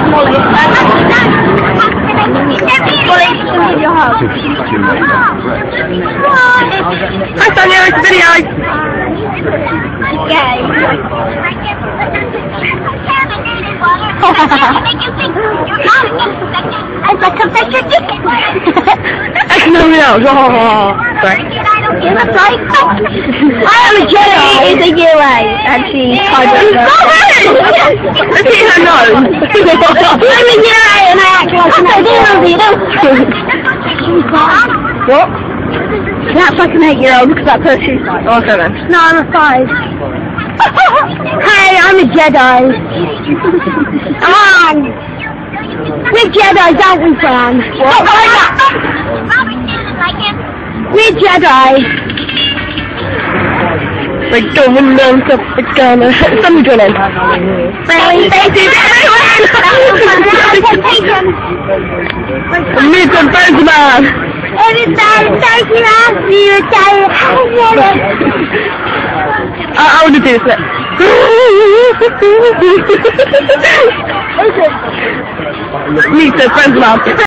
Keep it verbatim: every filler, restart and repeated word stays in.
Hi Sonia, it's a video. Okay. It's like a picture ticket. That's no real. Oh, sorry. I am a Jedi. It's a U A, and she's kind of. Let's see her nose. I'm a U A, and I act like an eight-year-old. What? That's like an eight-year-old because that pushes. Oh, okay then. No, I'm a five. Hey, I'm a Jedi. Come on. We're Jedi, don't we, Fran? What? We're Jedi. We're going down to the corner. Something going on. Really? Thank you I'm meeting Benjamin. Every time thank you ask me to tell you how I, I want to do this. Meet the Benjamin.